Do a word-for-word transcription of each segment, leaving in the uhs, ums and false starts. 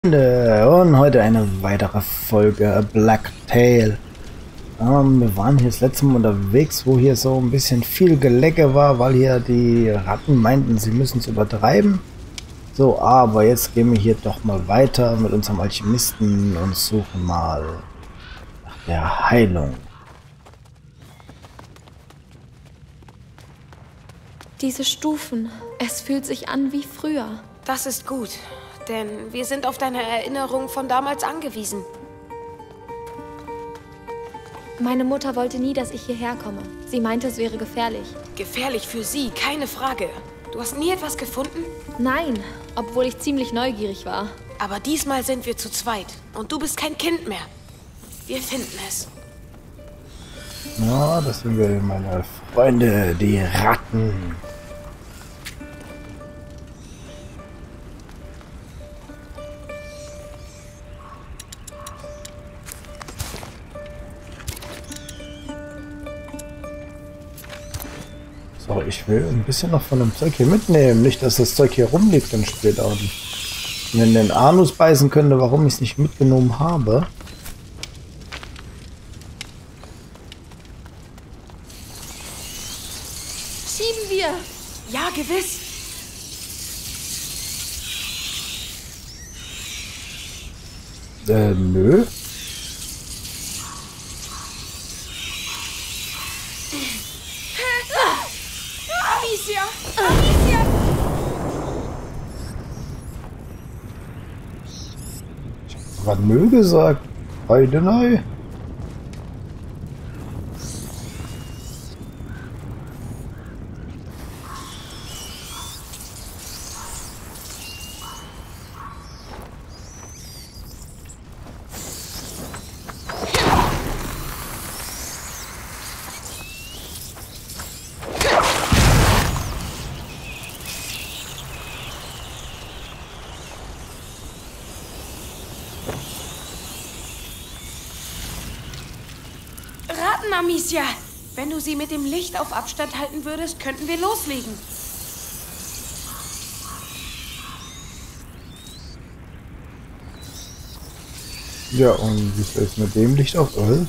Und heute eine weitere Folge Black Tail. Ähm, wir waren hier das letzte Mal unterwegs, wo hier so ein bisschen viel Gelecke war, weil hier die Ratten meinten, sie müssen es übertreiben. So, aber jetzt gehen wir hier doch mal weiter mit unserem Alchemisten und suchen mal nach der Heilung. Diese Stufen, es fühlt sich an wie früher. Das ist gut, denn wir sind auf deine Erinnerung von damals angewiesen. Meine Mutter wollte nie, dass ich hierher komme. Sie meinte, es wäre gefährlich. Gefährlich für sie, keine Frage. Du hast nie etwas gefunden? Nein, obwohl ich ziemlich neugierig war. Aber diesmal sind wir zu zweit und du bist kein Kind mehr. Wir finden es. Ja, das sind wir, meine Freunde, die Ratten. So, ich will ein bisschen noch von dem Zeug hier mitnehmen. Nicht, dass das Zeug hier rumliegt und später und mir in den Anus beißen könnte, warum ich es nicht mitgenommen habe. Schieben wir! Ja, gewiss. Äh, nö. Amicia! Amicia! Was nö gesagt? Heute neu. Raten, Amicia! Wenn du sie mit dem Licht auf Abstand halten würdest, könnten wir loslegen. Ja, und wie ist das mit dem Licht auf Öl?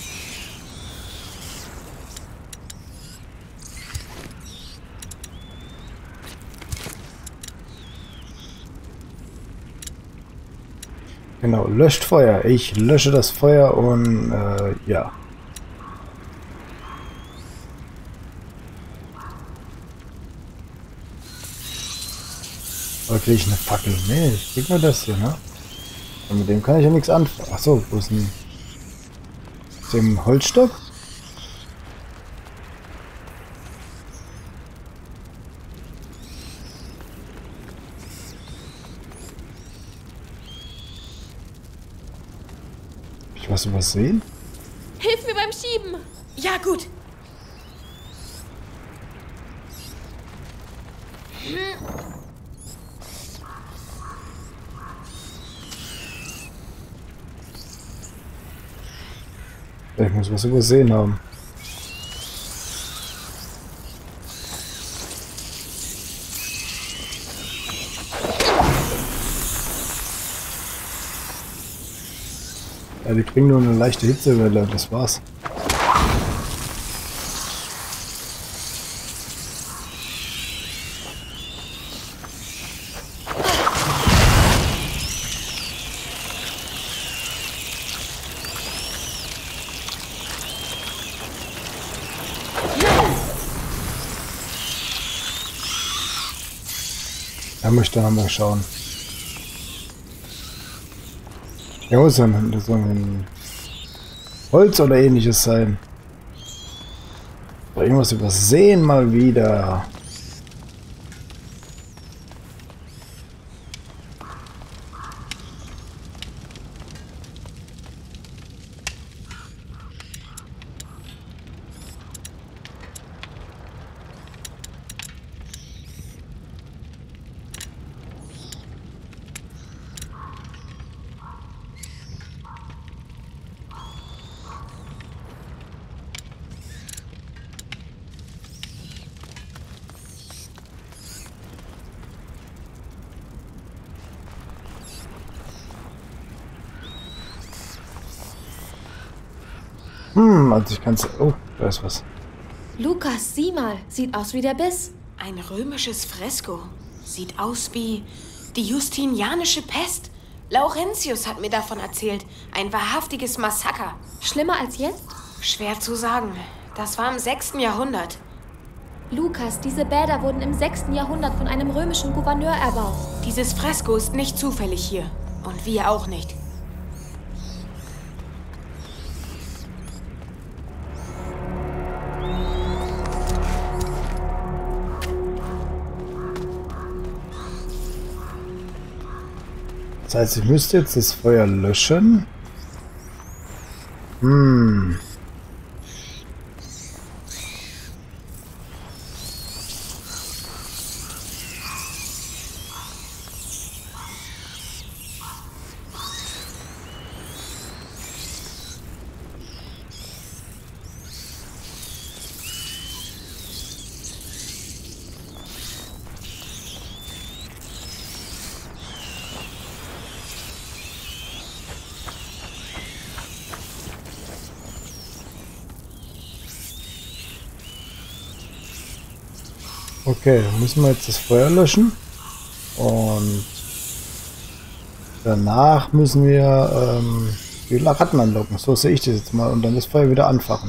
Genau, löscht Feuer. Ich lösche das Feuer und äh, ja. Oder kriege ich eine Fackel? Nee, ich krieg nur das hier, ne? Und mit dem kann ich ja nichts anfangen. Achso, wo ist denn... Ist dem Holzstock? Ich was übersehen? Hilf mir beim Schieben! Ja, gut. Ich muss was übersehen haben. Ja, die kriegen nur eine leichte Hitzewelle und das war's. Da möchte ich mal schauen. Ja, muss ja so ein Holz oder ähnliches sein. Oder irgendwas übersehen mal wieder. Hm, also ich kann's... Oh, da ist was. Lukas, sieh mal. Sieht aus wie der Biss. Ein römisches Fresko. Sieht aus wie die Justinianische Pest. Laurentius hat mir davon erzählt. Ein wahrhaftiges Massaker. Schlimmer als jetzt? Schwer zu sagen. Das war im sechsten Jahrhundert. Lukas, diese Bäder wurden im sechsten Jahrhundert von einem römischen Gouverneur erbaut. Dieses Fresko ist nicht zufällig hier. Und wir auch nicht. Das heißt, ich müsste jetzt das Feuer löschen. Hm. Okay, dann müssen wir jetzt das Feuer löschen. Und danach müssen wir ähm, die Ratten anlocken. So sehe ich das jetzt mal. Und dann das Feuer wieder anfachen.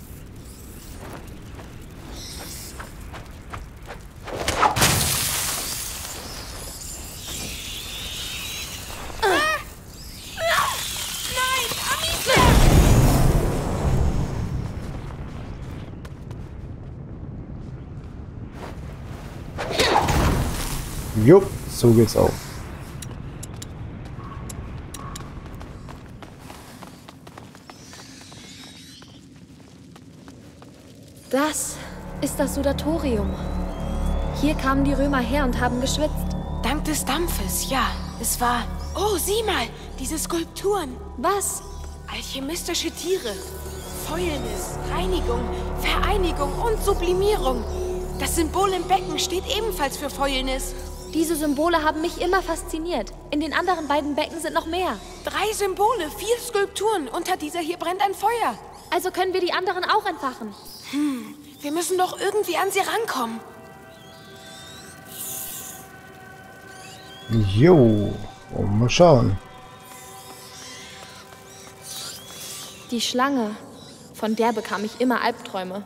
Jo, so geht's auch. Das ist das Sudatorium. Hier kamen die Römer her und haben geschwitzt. Dank des Dampfes, ja. Es war... Oh, sieh mal! Diese Skulpturen. Was? Alchemistische Tiere. Fäulnis, Reinigung, Vereinigung und Sublimierung. Das Symbol im Becken steht ebenfalls für Fäulnis. Diese Symbole haben mich immer fasziniert. In den anderen beiden Becken sind noch mehr. Drei Symbole, vier Skulpturen. Unter dieser hier brennt ein Feuer. Also können wir die anderen auch entfachen. Hm, wir müssen doch irgendwie an sie rankommen. Jo, mal schauen. Die Schlange, von der bekam ich immer Albträume.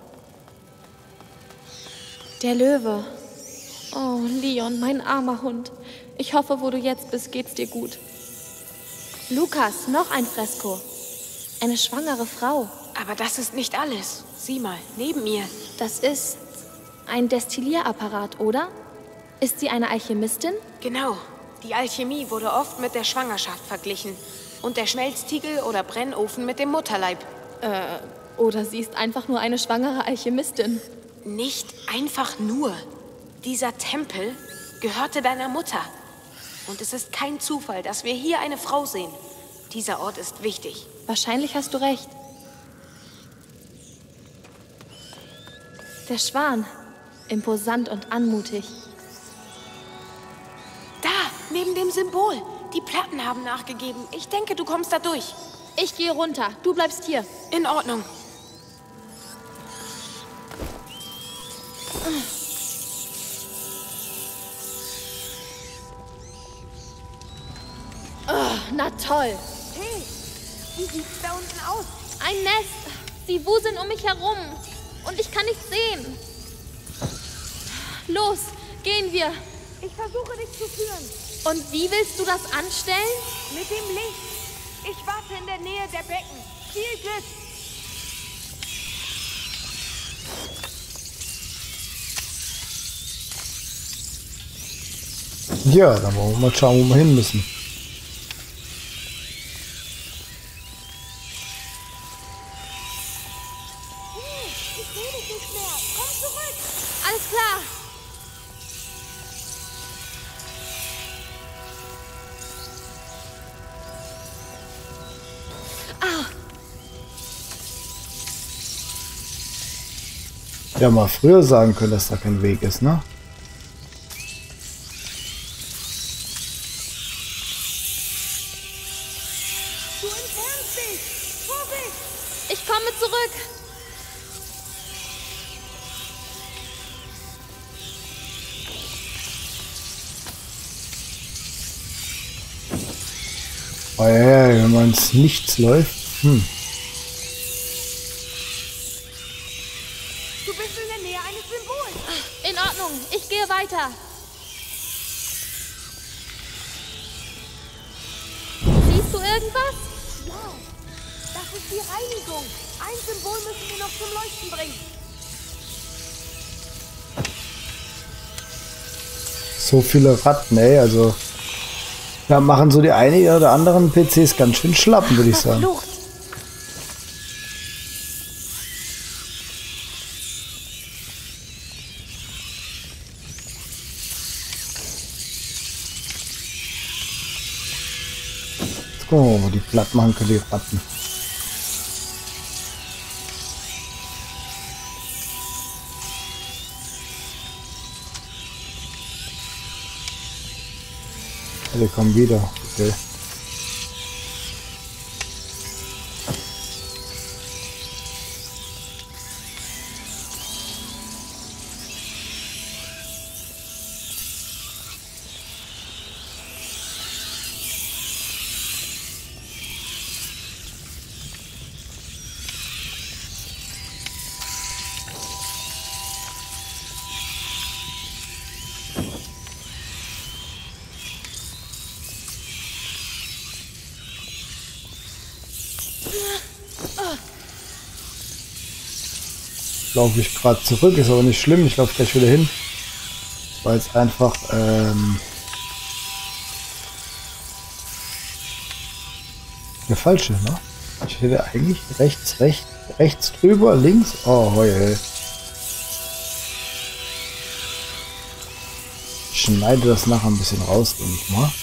Der Löwe. Oh, Leon, mein armer Hund. Ich hoffe, wo du jetzt bist, geht's dir gut. Lukas, noch ein Fresko. Eine schwangere Frau. Aber das ist nicht alles. Sieh mal, neben mir. Das ist ein Destillierapparat, oder? Ist sie eine Alchemistin? Genau. Die Alchemie wurde oft mit der Schwangerschaft verglichen. Und der Schmelztiegel oder Brennofen mit dem Mutterleib. Äh, oder sie ist einfach nur eine schwangere Alchemistin. Nicht einfach nur. Dieser Tempel gehörte deiner Mutter. Und es ist kein Zufall, dass wir hier eine Frau sehen. Dieser Ort ist wichtig. Wahrscheinlich hast du recht. Der Schwan. Imposant und anmutig. Da, neben dem Symbol. Die Platten haben nachgegeben. Ich denke, du kommst da durch. Ich gehe runter. Du bleibst hier. In Ordnung. Oh, na toll. Hey, wie sieht's da unten aus? Ein Nest. Sie wuseln um mich herum. Und ich kann nichts sehen. Los, gehen wir. Ich versuche dich zu führen. Und wie willst du das anstellen? Mit dem Licht. Ich warte in der Nähe der Becken. Viel Glück. Ja, dann wollen wir mal schauen, wo wir hin müssen. Ich sehe dich nicht mehr. Komm zurück. Alles klar. Ah, Ja, mal früher sagen können, dass da kein Weg ist, ne? Du entfernst dich. Vorsicht. Ich komme zurück. Oh ja, wenn man ins Nichts läuft. Hm. Du bist in der Nähe eines Symbols. In Ordnung, ich gehe weiter. Siehst du irgendwas? Ja, das ist die Reinigung. Ein Symbol müssen wir noch zum Leuchten bringen. So viele Ratten, ey, also da machen so die eine oder anderen P Cs ganz schön schlappen, würde ich sagen. Verflucht. Jetzt gucken wir mal, wo die platt machen können, die Ratten. Alle kommen wieder. Okay. Laufe ich gerade zurück, ist aber nicht schlimm, ich laufe gleich wieder hin, weil es einfach ähm, der falsche, ne? Ich hätte eigentlich rechts, rechts, rechts drüber, links, oh heul. Ich schneide das nachher ein bisschen raus, denke ich mal.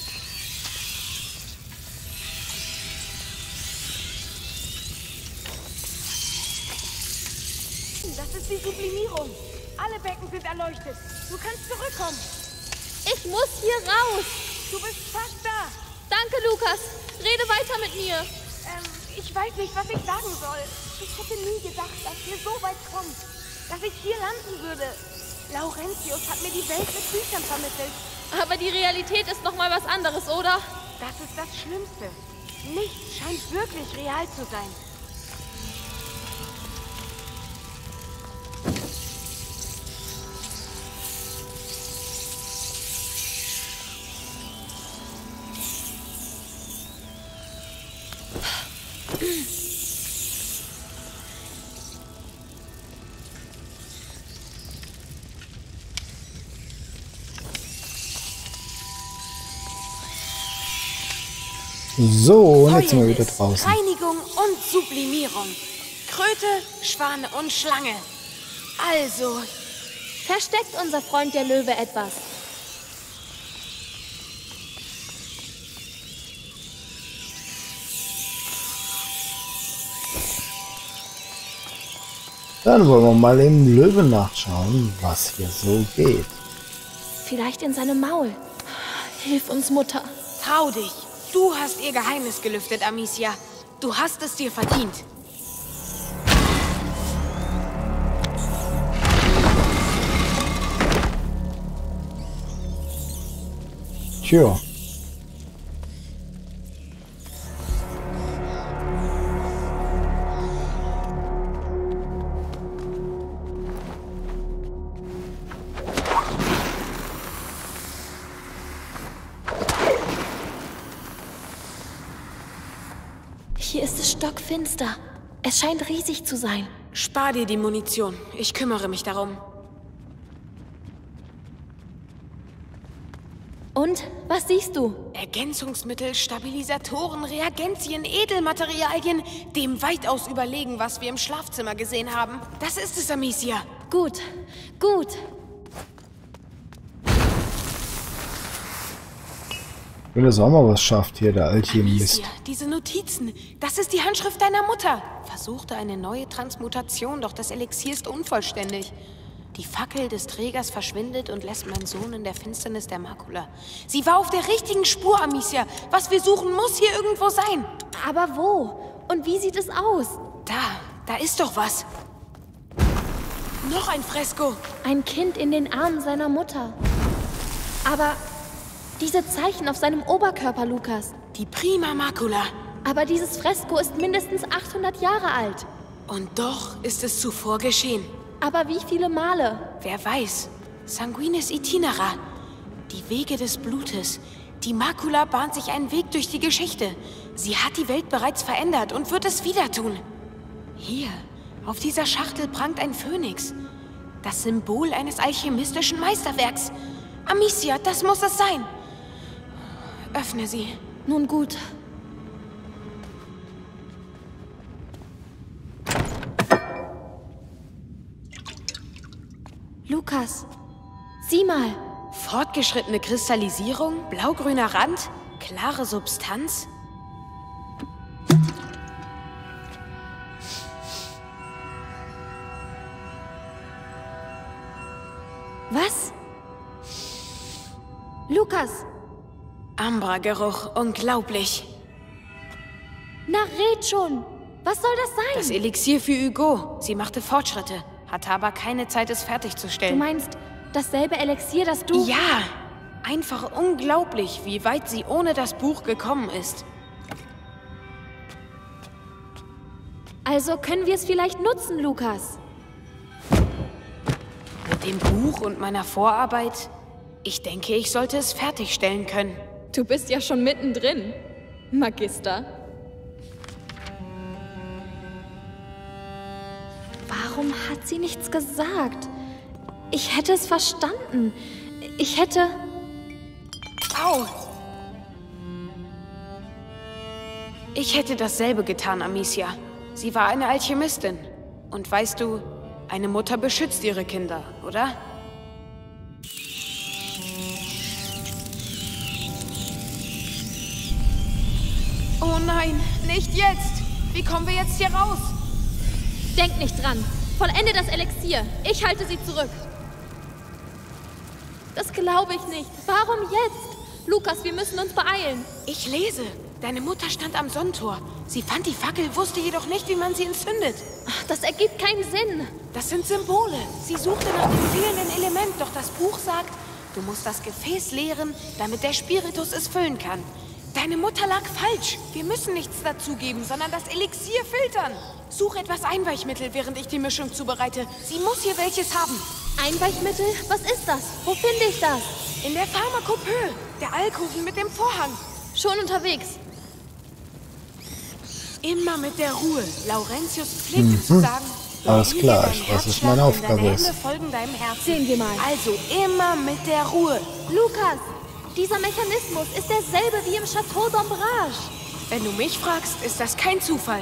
Die Sublimierung. Alle Becken sind erleuchtet. Du kannst zurückkommen. Ich muss hier raus. Du bist fast da. Danke, Lukas. Rede weiter mit mir. Ähm, ich weiß nicht, was ich sagen soll. Ich hätte nie gedacht, dass wir so weit kommen. Dass ich hier landen würde. Laurentius hat mir die Welt mit Büchern vermittelt. Aber die Realität ist noch mal was anderes, oder? Das ist das Schlimmste. Nichts scheint wirklich real zu sein. So, und jetzt sind wir wieder Fäulnis, draußen. Reinigung und Sublimierung. Kröte, Schwane und Schlange. Also, Versteckt unser Freund der Löwe etwas? Dann wollen wir mal im Löwen nachschauen, was hier so geht. Vielleicht in seinem Maul. Hilf uns, Mutter. trau dich. Du hast ihr Geheimnis gelüftet, Amicia. Du hast es dir verdient. Tja. Hier ist es stockfinster. Es scheint riesig zu sein. Spar dir die Munition. Ich kümmere mich darum. Und? Was siehst du? Ergänzungsmittel, Stabilisatoren, Reagenzien, Edelmaterialien, dem weitaus überlegen, was wir im Schlafzimmer gesehen haben. Das ist es, Amicia. Gut, gut. Wenn das auch mal was schafft hier, der Alchemist. Amicia, diese Notizen, das ist die Handschrift deiner Mutter. Versuchte eine neue Transmutation, doch das Elixier ist unvollständig. Die Fackel des Trägers verschwindet und lässt meinen Sohn in der Finsternis der Makula. Sie war auf der richtigen Spur, Amicia. Was wir suchen, muss hier irgendwo sein. Aber wo? Und wie sieht es aus? Da, da ist doch was. Noch ein Fresko. Ein Kind in den Armen seiner Mutter. Aber diese Zeichen auf seinem Oberkörper, Lukas. Die Prima Macula. Aber dieses Fresko ist mindestens achthundert Jahre alt. Und doch ist es zuvor geschehen. Aber wie viele Male? Wer weiß. Sanguinis Itinera. Die Wege des Blutes. Die Macula bahnt sich einen Weg durch die Geschichte. Sie hat die Welt bereits verändert und wird es wieder tun. Hier, auf dieser Schachtel prangt ein Phönix. Das Symbol eines alchemistischen Meisterwerks. Amicia, das muss es sein. Öffne sie. Nun gut. Lukas, sieh mal. Fortgeschrittene Kristallisierung, blaugrüner Rand, klare Substanz. Was? Lukas! Ambra-Geruch, unglaublich. Na, red schon! Was soll das sein? Das Elixier für Hugo. Sie machte Fortschritte, hatte aber keine Zeit, es fertigzustellen. Du meinst dasselbe Elixier, das du... Ja! Einfach unglaublich, wie weit sie ohne das Buch gekommen ist. Also können wir es vielleicht nutzen, Lukas? Mit dem Buch und meiner Vorarbeit? Ich denke, ich sollte es fertigstellen können. Du bist ja schon mittendrin, Magister. Warum hat sie nichts gesagt? Ich hätte es verstanden. Ich hätte... Au! Ich hätte dasselbe getan, Amicia. Sie war eine Alchemistin. Und weißt du, eine Mutter beschützt ihre Kinder, oder? Oh nein, nicht jetzt! Wie kommen wir jetzt hier raus? Denk nicht dran. Vollende das Elixier. Ich halte sie zurück. Das glaube ich nicht. Warum jetzt? Lukas, wir müssen uns beeilen. Ich lese. Deine Mutter stand am Sonnentor. Sie fand die Fackel, wusste jedoch nicht, wie man sie entzündet. Das ergibt keinen Sinn. Das sind Symbole. Sie suchte nach dem fehlenden Element, doch das Buch sagt, du musst das Gefäß leeren, damit der Spiritus es füllen kann. Deine Mutter lag falsch. Wir müssen nichts dazugeben, sondern das Elixier filtern. Such etwas Einweichmittel, während ich die Mischung zubereite. Sie muss hier welches haben. Einweichmittel? Was ist das? Wo finde ich das? In der Pharmakopoe, der Alkoven mit dem Vorhang. Schon unterwegs. Immer mit der Ruhe. Laurentius pflegte mhm. zu sagen, alles klar, ich weiß, was meine Aufgabe ist. Folgen deinem Herzen. Sehen wir mal. Also immer mit der Ruhe. Lukas, dieser Mechanismus ist derselbe wie im Château d'Ombrage. Wenn du mich fragst, ist das kein Zufall.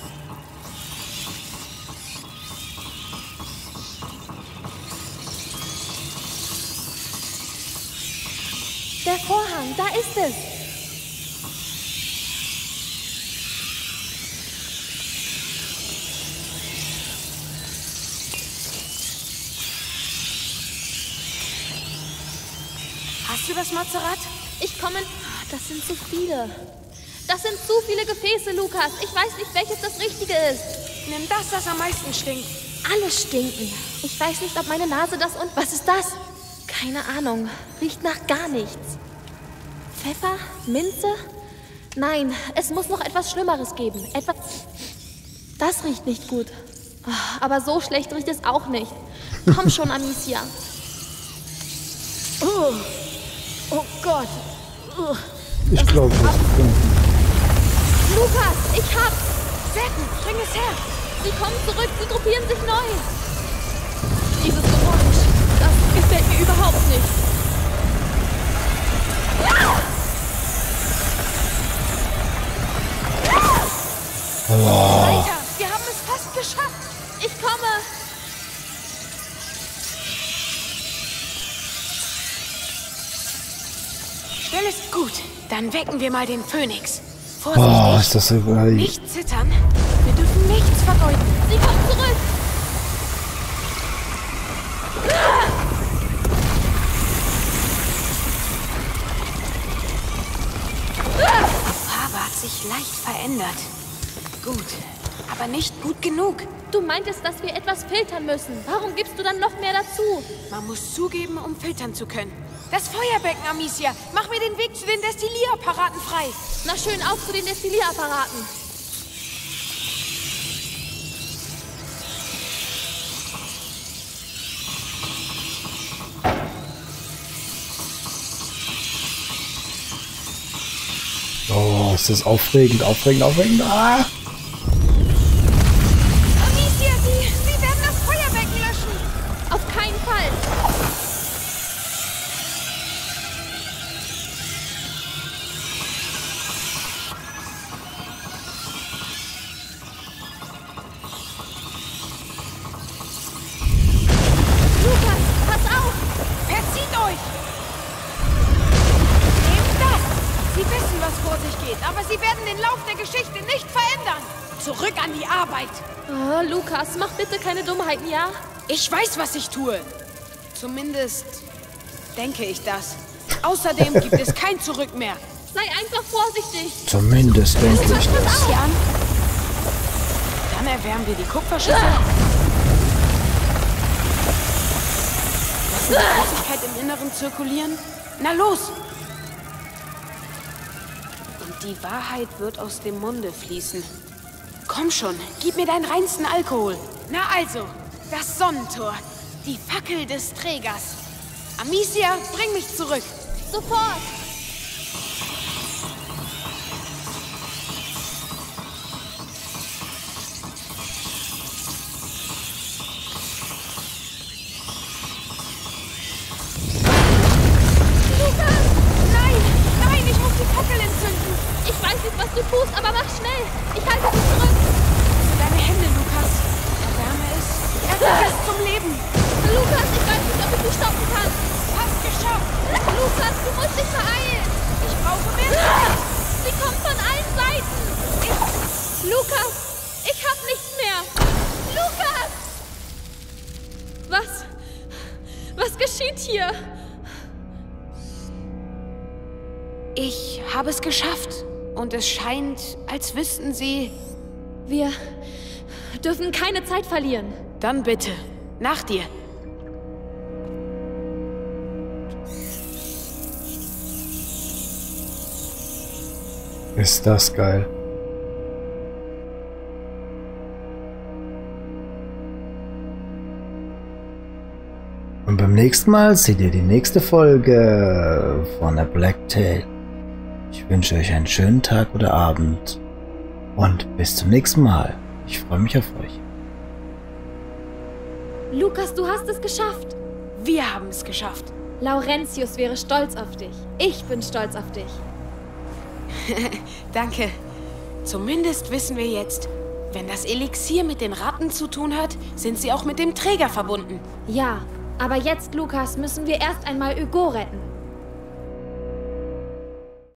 Der Vorhang, da ist es. Hast du das Mazerat? Ich komme... Das sind zu viele. Das sind zu viele Gefäße, Lukas. Ich weiß nicht, welches das Richtige ist. Nimm das, das am meisten stinkt. Alle stinken. Ich weiß nicht, ob meine Nase das und... Was ist das? Keine Ahnung. Riecht nach gar nichts. Pfeffer? Minze? Nein, es muss noch etwas Schlimmeres geben. Etwas... Das riecht nicht gut. Aber so schlecht riecht es auch nicht. Komm schon, Amicia. Oh, oh Gott. Oh. Ich glaube, wir finden. Lukas, ich hab's. Sehr gut, bring es her. Sie kommen zurück, sie gruppieren sich neu. Dieses Geräusch, das gefällt mir überhaupt nicht. Oh. Weiter, wir haben es fast geschafft. Ich komme. Still ist gut. Dann wecken wir mal den Phönix. Vorsichtig. Oh, ist das überall. Nicht zittern. Wir dürfen nichts vergeuden. Sie kommt zurück. Die Farbe hat sich leicht verändert. Gut. aber nicht gut genug. Du meintest, dass wir etwas filtern müssen. Warum gibst du dann noch mehr dazu? Man muss zugeben, um filtern zu können. Das Feuerbecken, Amicia. Mach mir den Weg zu den Destillierapparaten frei. Na schön, auf zu den Destillierapparaten. Oh, ist das aufregend, aufregend, aufregend. Ah! Amicia, Sie, Sie werden das Feuerbecken löschen. Auf keinen Fall. Lukas, pass auf. Verzieht euch. Nehmt das. Sie wissen, was vor sich geht, aber Sie werden den Lauf der Geschichte nicht verändern. Zurück an die Arbeit. Oh, Lukas, mach bitte keine Dummheiten, ja? Ich weiß, was ich tue. Zumindest denke ich das. Außerdem gibt es kein Zurück mehr. Sei einfach vorsichtig. Zumindest denke ich Lukas, pass das. auf. Jan, dann erwärmen wir die Kupferschüssel. Lassen die Flüssigkeit im Inneren zirkulieren. Na los! Und die Wahrheit wird aus dem Munde fließen. Komm schon, gib mir deinen reinsten Alkohol. Na also, das Sonnentor. Die Fackel des Trägers. Amicia, bring mich zurück. Sofort. Lukas! Nein, nein, ich muss die Fackel entzünden. Ich weiß nicht, was du tust, aber mach schnell. Ich halte dich zurück. Deine Hände, Lukas. Erwärme es. Erwärme es zum Leben. Lukas, ich weiß nicht, ob ich dich stoppen kann. Fast geschafft. Lukas, du musst dich beeilen. Ich brauche mehr Zeit. Sie kommt von allen Seiten. Lukas, ich hab nichts mehr. Lukas! Was? Was geschieht hier? Ich habe es geschafft. Und es scheint, als wüssten Sie... Wir dürfen keine Zeit verlieren. Dann bitte, nach dir. Ist das geil. Und beim nächsten Mal seht ihr die nächste Folge von A Black Tail. Ich wünsche euch einen schönen Tag oder Abend und bis zum nächsten Mal. Ich freue mich auf euch. Lukas, du hast es geschafft. Wir haben es geschafft. Laurentius wäre stolz auf dich. Ich bin stolz auf dich. Danke. Zumindest wissen wir jetzt, wenn das Elixier mit den Ratten zu tun hat, sind sie auch mit dem Träger verbunden. Ja, aber jetzt, Lukas, müssen wir erst einmal Hugo retten.